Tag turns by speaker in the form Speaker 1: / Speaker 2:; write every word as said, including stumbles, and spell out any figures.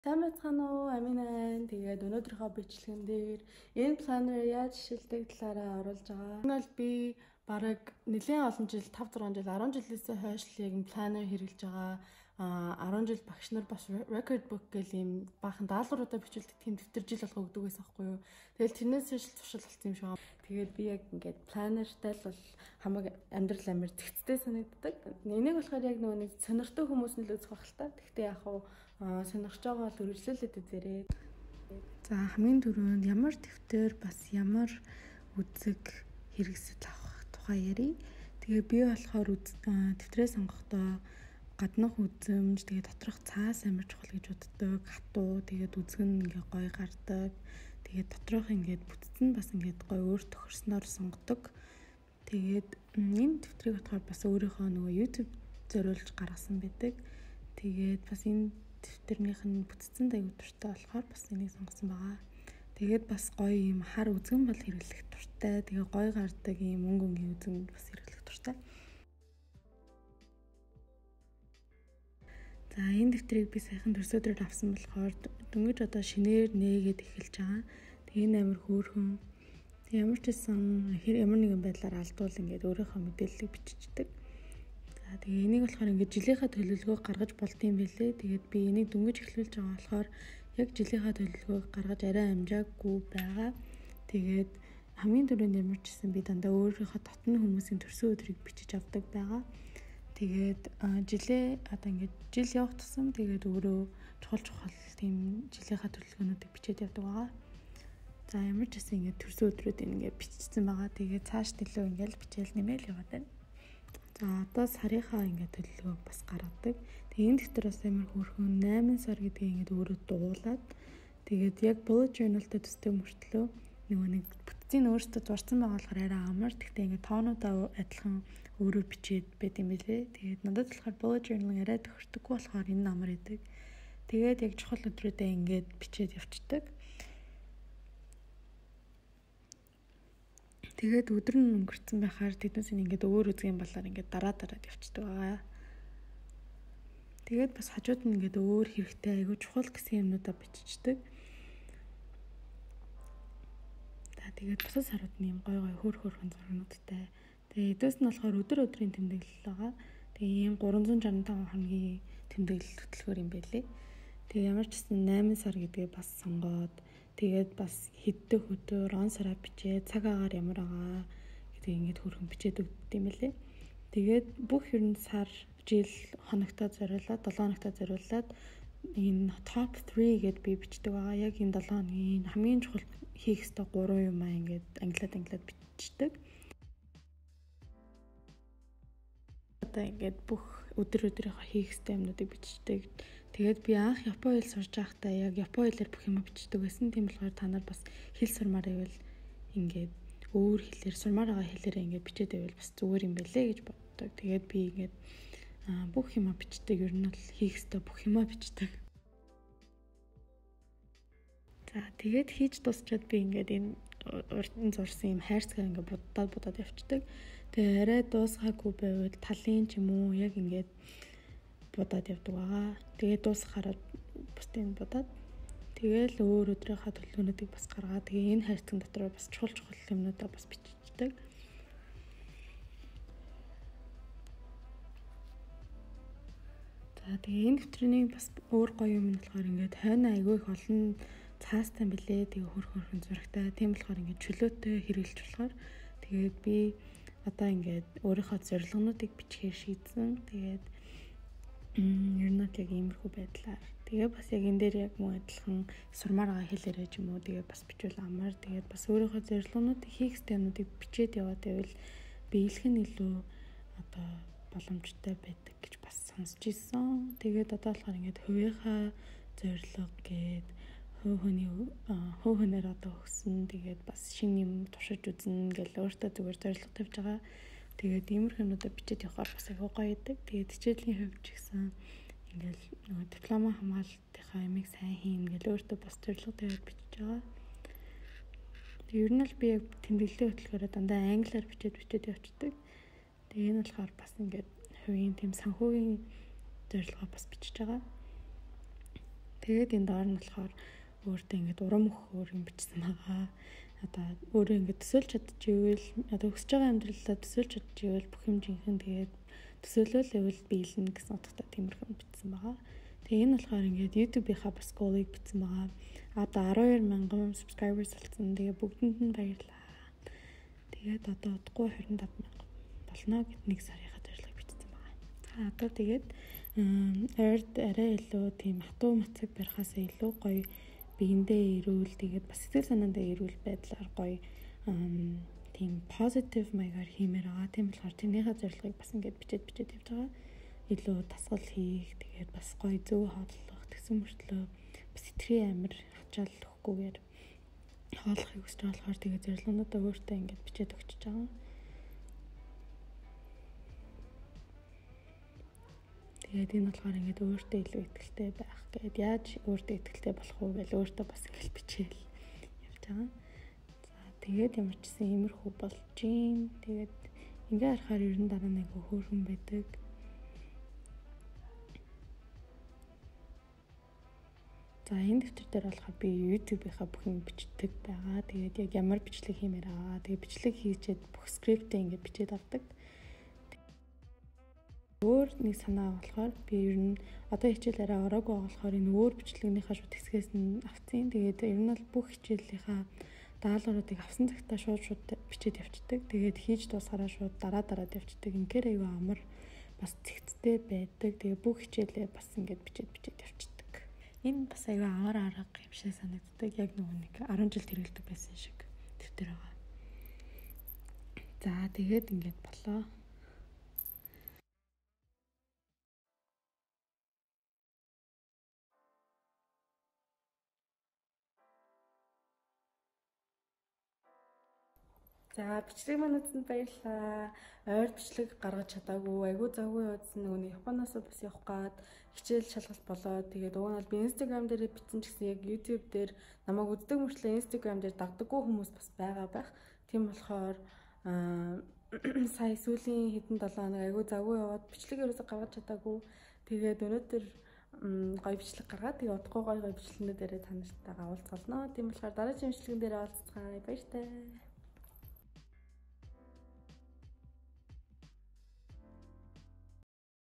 Speaker 1: Сайн байцгаана уу? Аминаа. Тэгээд өнөөдрийнхөө бичлэгэн дээр энэ планер яаж шилдэг талаараа оруулж байгаа. Энэ бол би бараг нэлээд олон жил five six жил ten жилээс хойш л яг планер хэрэглэж байгаа. А ten жил багш нар бас record book гэл юм баахан даалгавруудаа бичүүлдэг тийм дэвтэр жил болго өгдөг байсан байхгүй юу. Тэгэл тэрнээс л туршил болсон юм шиг байна. Тэгээд би яг ингээд планертай л бол хамаг амьдрал амир зэгцтэй санагддаг. Энийг болохоор яг нөгөө нэг сонирхтой хүмүүс нь л үзэх байх л та. Гэхдээ яг хуу сонирхож байгаа бол үргэлжлүүлээд үзээрэй. За хамгийн түрүүнд ямар дэвтэр бас ямар үзэг хэрэгсэл авах тухай ярий. Тэгээ би болохоор дэвтрээ сонгохдоо гаднах үзэмж, тэгээ доторх цаас амар чухал гэж боддог. Хатуу, тэгээд үзэг нь ингээ гоё гардаг. Тэгээд доторх ингээд бүтцэн бас ингээд гоё өөр тохирсноор сонгодог. Тэгээд энэ дэвтрийг болохоор бас өөрийнхөө нөгөө YouTube зориулж гаргасан байдаг. Тэгээд бас энэ дэвтэрнийх нь бүтцэнд аягүй дуртай болохоор бас энийг сонгосон байгаа. Тэгээд бас гоё юм хар үзгэн бол хэрэглэх дуртай. Тэгээ гоё гардаг юм өнгө өнгийн үзэнд бас хэрэглэх дуртай. За энэ дэвтрийг би саяхан төрсөдрөөр авсан болохоор дөнгөж одоо шинээр нээгээд эхэлж байгаа. Тэгээ энэ амар хөөрхөн. Ямар ч гэсэн хэр ямар нэгэн байдлаар алдвал ингээд өөрийнхөө мэдээллийг биччихдэг. За тэгээ энийг болохоор ингээд жилийнхаа төлөвлөгөөг гаргаж болдсон байлээ. Тэгээд би энийг дөнгөж эхлүүлж байгаа болохоор яг жилийнхаа төлөвлөгөөг гаргаж арай амжаагүй байгаа. Тэгээд хамгийн түрүүнд ямар ч гэсэн би дандаа өөрийнхөө дотны хүмүүсийн төрсөн өдрийг бичиж авдаг байгаа. Тэгээд жилээ одоо ингээд жил явах тусам тэгээд өөрөө чухал чухал тийм жилийнхаа төлөвлөгөөнүүдийг бичээд явдаг байгаа. За ямар ч гэсэн ингээд төрсөн өдрүүд ингээд бичсэн байгаа. Тэгээд цааш төлөө ингээд бичээл нэмэл яваад байна. За одоо сарынхаа ингээд төлөвлөгөөг бас гаргадаг. Тэгээд энэ дэвтэр бас амар хөөрхөн eight сар гэдгийг ингээд өөрөө дуулаад тэгээд яг bullet journal-тэй төстэй мөртлөө нөгөө нэг бүтцийн өөртөө зурсан байгаа болохоор арай амар. Тэгтээ ингээд тоонуудаа адилхан өөрөө бичээд байт юм билээ. Тэгээд надад болохоор bullet journal арай тохирдоггүй болохоор энэ амар идэг. Тэгээд яг чухал өдрүүдэд ингээд бичээд явцдаг. Тэгээд өдөр нь өнгөрцөн байхаар тэднээс ингээд өөр үзгийн балаар ингээд дараа дараад явцдаг байгаа. Тэгээд бас хажууд нь ингээд өөр хэрэгтэй айгүй чухал гэсэн юмнуудаа биччихдэг. Тэгээд бусад сарууд нь юм гой гой хөөр хөөрхөн зургуудтай. Тэгээд эдээс нь болохоор өдөр өдрийн тэмдэглэл байгаа. Тэгээд ийм three sixty-five хоногийн тэмдэглэл хөтөлбөр юм байлээ. Тэгээд ямар ч гэсэн eight сар гэдгээ бас сонгоод тэгээд бас хэддэг өдөр он сараа бичээ цаг агаар ямар байгаа гэдэг ингээд хөрхөн бичээд өгдөг юм байлээ. Тэгээд бүх ерөн сар жил хоногтой зориулаад seven хоногтой зориулаад энэ top three гэд би бичдэг байгаа. Яг энэ seven хоногийн хамгийн чухал хийх ёстой three юм аа ингээд англиад англиад бичдэг. Одоо ингээд бүх өдөр өдрийнхөө хийх ёстой юмнуудыг бичдэг. Тэгээд би анх Японы хэл сурж байхдаа яг Японы хэлээр бүх юм бичдэг байсан. Тийм болохоор та нар бас хэл сурмаар байвал ингээд өөр хэлээр сурмаар байгаа хэлээрээ ингээд бичээд байвал бас зүгээр юм байлээ гэж боддог. Тэгээд би ингээд бүх юмаа бичдэг. Ер нь бол хийх ёстой бүх юмаа бичдэг. За тэгээд хийж дуусчаад би ингээд энэ урдн зурсан юм хайрцаг ингээд будаад будаад явцдаг. Тэгээ арай дуусгаагүй байвал талын ч юм уу яг ингээд будаад явдаг байгаа. Тэгээд дуусгахаараа бусдын будаад тэгээл өөр өдрийнхөө төлөвлөгөөнүүдийг бас гаргаад тэгээ энэ хайрцаг дотор бас чухал чухал юмнуудаа бас биччихдэг. За тэгээ энэ дэвтрийн бас өөр гоё юм нь болохоор ингээд хойно айгүй их олон цаастай билээ. Тэгээ хөр хөрхөн зурагтай. Тийм болохоор ингээд чөлөөтэй хэрэглэж болохоор тэгээд би одоо ингээд өөрийнхөө зорилгонуудыг бичгээр шийдсэн. Тэгээд ер нь яг иймэрхүү байдлаар. Тэгээ бас яг энэ дээр яг муу адилхан сурмаар байгаа хэлээрээ ч юм уу тэгээ бас бичвэл амар. Тэгээд бас өөрийнхөө зорилгонуудыг хийх юмнуудыг бичээд яваад байвал биелэх нь илүү одоо боломжтой байдаг гэж бас сонсч ирсэн. Тэгээд одоо болохоор ингээд хувийнхаа зорилго гээд хөө хөний хөө хөнөр одоо өгсөн. Тэгээд бас шинэ юм туршиж үзнэ гэл өөртөө зүгээр зорилго тавьж байгаа. Тэгээд иймэрхүү юмудаа бичээд явахаар бас агай гоё идэг. Тэгээд хичээлийн хувьд ч гэсэн ингээл нөгөө диплома хамгаалтынхаа ямиг сайн хийн гэл өөртөө бас зорилго тавиад бичиж байгаа. Тэгээд ер нь л би яг тэмдэглэлийн хөтөлбөрөөр дандаа англиар бичээд бичээд явцдаг. Тэгээ энэ болохоор бас ингээд хувийн тийм санхүүгийн зорилгоо бас бичиж байгаа. Тэгээд энэ доор нь болохоор өөртөө ингээд урам өгөхөөр юм бичсэн байгаа. Одоо өөрөө ингээд төсөөлж чадчихвэл одоо өсөж байгаа амьдралаа төсөөлж чадчихвэл бүх юм жинхэнэ тэгээд төсөөлөл level биелнэ гэсэн утгатай тиймэрхүү бичсэн байгаа. Тэгээ энэ болохоор ингээд YouTube-ийнхаа бас goal-ыг бичсэн байгаа. Одоо арван хоёр мянган subscribers болсон. Тэгээ бүгдэнд нь баярлалаа. Тэгээд одоо удахгүй двадцать пять мянган болно гэд нэг сарынхаа зорилгыг бичсэн байгаа. За одоо тэгээд ойрд арай илүү тийм хатуу мацаг барихаас илүү гоё биендээ ирүүл тэгээд бас сэтгэл санаандаа ирүүл байдлаар гоё тийм positive маягаар хиймээр байгаа. Тийм болохоор тэрнийхээ зорилгыг бас ингээд бичээд бичээд явж байгаа. Илүү дасгал хийх тэгээд бас гоё зөв хооллох тэгсэн мөртлөө бас сэтгэрийн амир хачаал өгөхгүйгээр хооллохыг хүсэж байгаа болохоор тэгээд зорилгоонуудаа өөртөө ингээд бичээд өгчөж байгаа. Тэгээд энэ болохоор ингээд өөртөө илүү ихтэй байх гээд яаж өөртөө ихтэй болох вэ гэж өөртөө бас ингээд бичээл явж байгаа. За тэгээд ямар ч гэсэн иймэрхүү болж гин. Тэгээд ингээ харахаар ер нь дараа нэг хөөрхөн байдаг. За энэ дэвтэр дээр болохоор би YouTube-ийнхаа бүх юм бичдэг байгаа. Тэгээд яг ямар бичлэг хиймээр байгаа. Тэгээд бичлэг хийчихэд бүх скриптээ ингээд бичээд авдаг. Өөр нэг санаа болохоор би ер нь одоо хичээл арай ороогүй болохоор энэ өөр бичлэгнийхаа шууд хэсгээс нь авцیں۔ Тэгээд ер нь бол бүх хичээлийнхаа даалгавруудыг авсан цагтаа шууд шууд бичээд явцдаг. Тэгээд хийж дуусгараа шууд дараа дараад явцдаг. Ингээр аюу амар бас цэгцтэй байдаг. Тэгээд бүх хичээлээ бас ингээд бичээд бичээд явцдаг. Энэ бас аюу амар арга юм шиг санагддаг. Яг нөгөө нэг арван жил хэрэгэлдэг байсан шиг дэвтэр байгаа. За тэгээд ингээд болоо. За бичлэг маань үзсэнд баярлалаа. Ойр бичлэг гаргаж чадаагүй. Айгуу завгүй явуулсан нөгөө Японоос бас явах гад хичээл шалгалт болоод тэгээд уг нь бол би Instagram дээр бичсэн ч гэсэн яг YouTube дээр намайг үздэг мөртлөө Instagram дээр дагдаггүй хүмүүс бас байгаа байх. Тийм болохоор сая сүүлийн хэдэн долоо хоног айгуу завгүй яваад бичлэг ерөөсөй гаргаж чадаагүй. Тэгээд өнөөдөр гоё бичлэг гаргаад тэгээд удахгүй гоё гоё бичлэгнүүдээрээ та нартайгаа уулзгалнаа. Тийм болохоор дараагийн бичлэгэн дээр уулзцгаая. Баяртай.